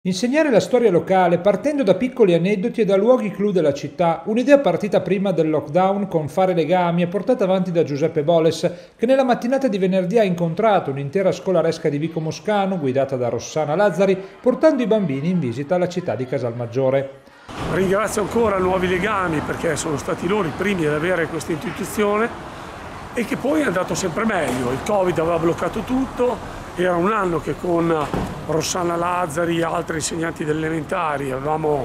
Insegnare la storia locale partendo da piccoli aneddoti e da luoghi clou della città, un'idea partita prima del lockdown con Fare Legami e portata avanti da Giuseppe Boles, che nella mattinata di venerdì ha incontrato un'intera scolaresca di Vico Moscano, guidata da Rossana Lazzari, portando i bambini in visita alla città di Casalmaggiore. Ringrazio ancora Nuovi Legami perché sono stati loro i primi ad avere questa istituzione e che poi è andato sempre meglio. Il Covid aveva bloccato tutto, era un anno che con Rossana Lazzari e altri insegnanti delle elementari avevamo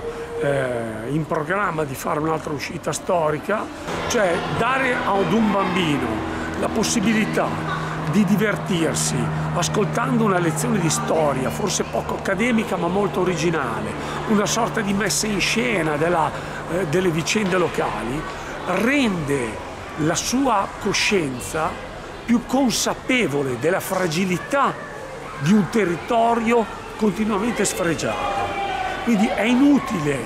in programma di fare un'altra uscita storica, cioè dare ad un bambino la possibilità di divertirsi ascoltando una lezione di storia, forse poco accademica ma molto originale, una sorta di messa in scena delle vicende locali, rende la sua coscienza più consapevole della fragilità di un territorio continuamente sfregiato. Quindi è inutile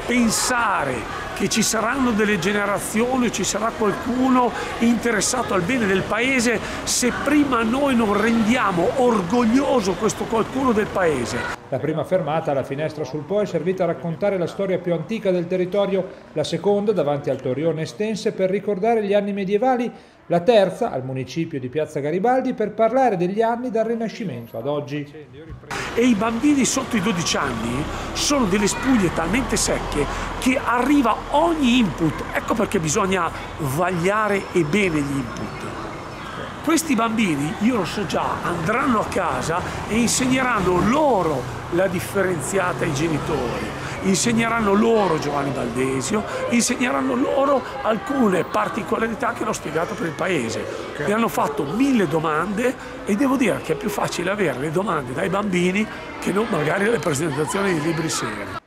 pensare che ci saranno delle generazioni, ci sarà qualcuno interessato al bene del paese se prima noi non rendiamo orgoglioso questo qualcuno del paese. La prima fermata, alla Finestra sul Po, è servita a raccontare la storia più antica del territorio, la seconda davanti al Torrione Estense per ricordare gli anni medievali, la terza al municipio di Piazza Garibaldi per parlare degli anni dal Rinascimento ad oggi. E i bambini sotto i 12 anni sono delle spuglie talmente secche che arriva ogni input, ecco perché bisogna vagliare e bene gli input. Questi bambini, io lo so già, andranno a casa e insegneranno loro la differenziata ai genitori, insegneranno loro Giovanni Baldesio, insegneranno loro alcune particolarità che l'ho spiegato per il paese. Mi hanno fatto 1000 domande e devo dire che è più facile avere le domande dai bambini che non magari alle presentazioni di libri seri.